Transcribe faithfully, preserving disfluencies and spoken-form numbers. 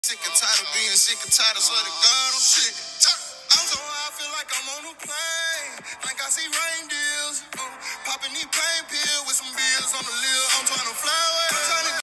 Sick and tired of being sick and tired of swear to God I'm shit. I'm so high, I feel like I'm on a plane. Like I see reindeers. Uh, popping these pain pills with some bills on the list.